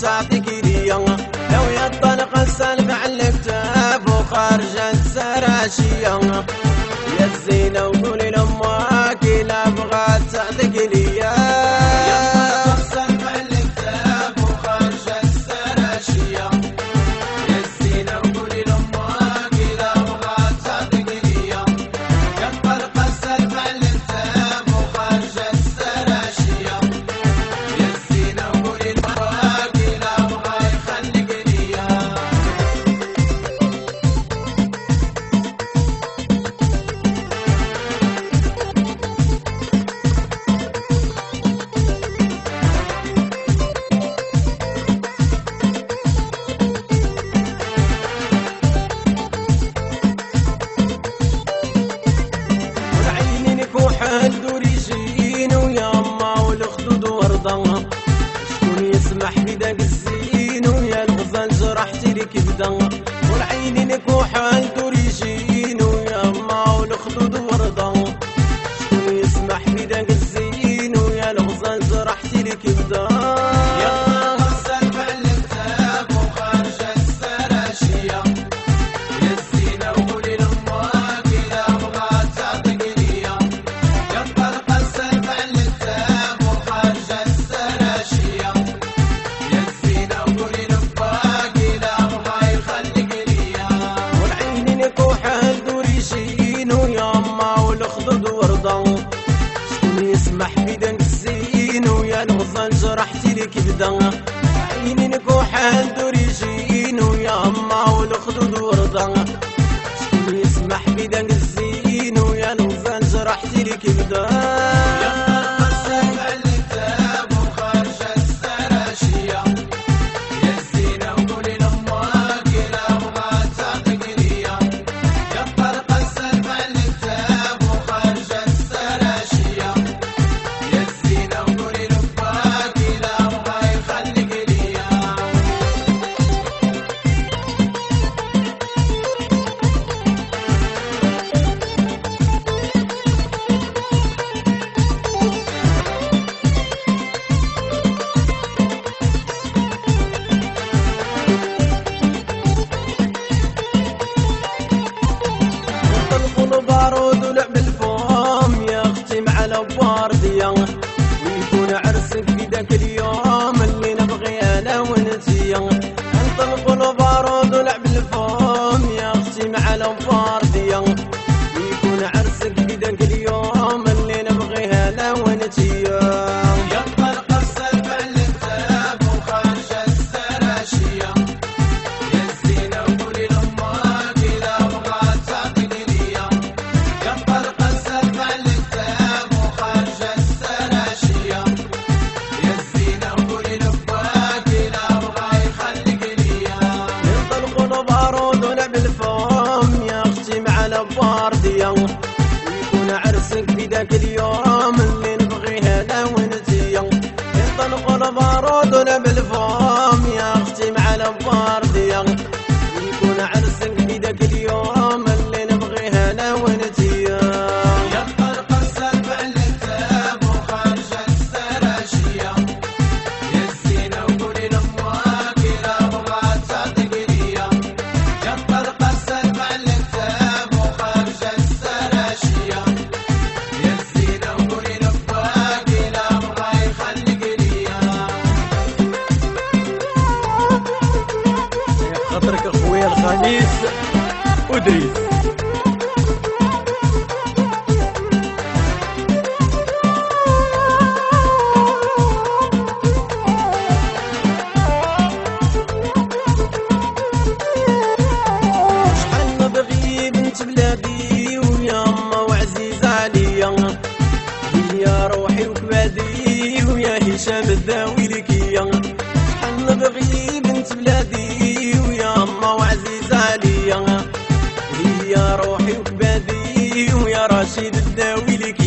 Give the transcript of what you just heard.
تعطيك ليا لو يطلق السلف على الكتاب وخارج السراشية يا الزينة وقولي لأمك إلا بغات تعطيك ليا الدور يجين ويا أما والخدود ورضا شكون يسمح بداك الزين ويا الغزال جرحتي لك بدا والعينين كوحة الدور يجين ويا أما والخدود ورضا شكون يسمح بداك الزين ويا الغزال جرحتي لك بدا يسمح بدنك الزين ويا الغزال جرحتي لك بدا عينين كوحال دور يجين ويا أما والخدود ورضا شكون يسمح بدنك الزين ويا الغزال جرحتي لك بدا بارود ولعب الفوم يا اختي مع الباردية ويكون عرسك في ذاك اليوم اللي نبغي انا وانتيا انطلق البارود ولعب الفوم يا اختي مع الباردية ويكون عرسك في ذاك اليوم اللي نبغي انا وانتيا ويكون عرسك في ذاك اليوم اللي نبغيه انا وانتيا ينطلق البارود ولعب الفوم يا اختي مع الباردية ويكون عرسك في ذاك اليوم اللي نبغيه انا وانتيا ينطلق السلف على الكتاب وخارج السراشية يا الزينة وقولي لأمك إلا بغات تعطيك ليا ينطلق السلف على الكتاب وخارج خاطرك اخويا الخميس ودريس شحال نبغي بنت بلادي ويا أما وعزيزة عليا يا روحي وكبادي ويا هشام الداوي لكيا شحال نبغي بنت بلادي ويا أما وعزيزة عليا هي روحي وكبادي ويا رشيد الداوي لك